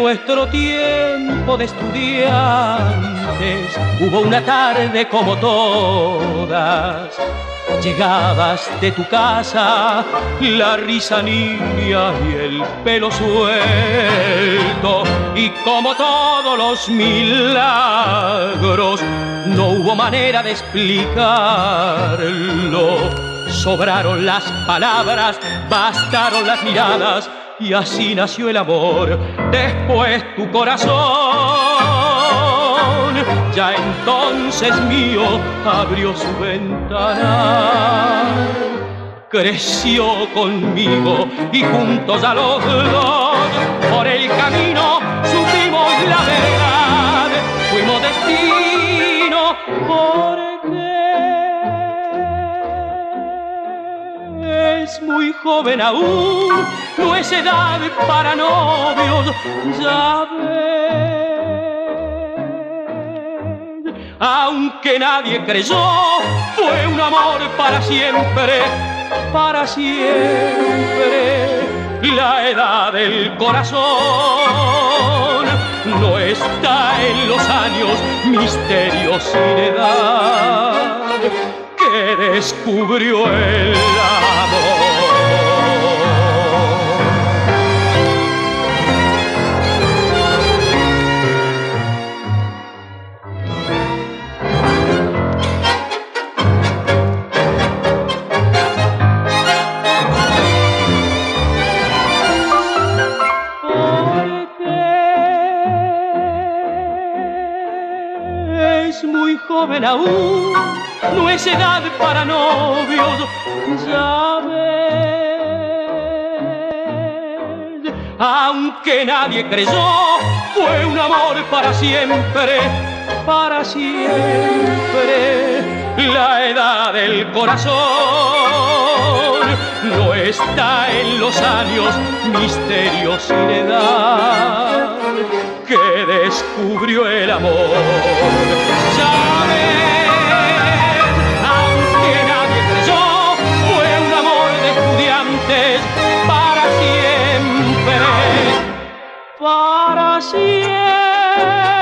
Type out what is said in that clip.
nuestro tiempo de estudiantes hubo una tarde como todas. Llegabas de tu casa, la risa niña y el pelo suelto, y como todos los milagros, no hubo manera de explicarlo. Sobraron las palabras, bastaron las miradas, y así nació el amor. Después tu corazón, ya entonces mío, abrió su ventana. Creció conmigo y juntos a los dos por el camino supimos la verdad. Fuimos destino porque es muy joven aún, no es edad para novios, ya ves. Aunque nadie creyó, fue un amor para siempre, para siempre. La edad del corazón no está en los años, misterios sin edad, que descubrió el amor. Es muy joven aún, no es edad para novios, ya ves. Aunque nadie creyó, fue un amor para siempre, para siempre. La edad del corazón no está en los años, misterios sin edad, que descubrió el amor. Ya ves, aunque nadie creyó, fue un amor de estudiantes para siempre, para siempre.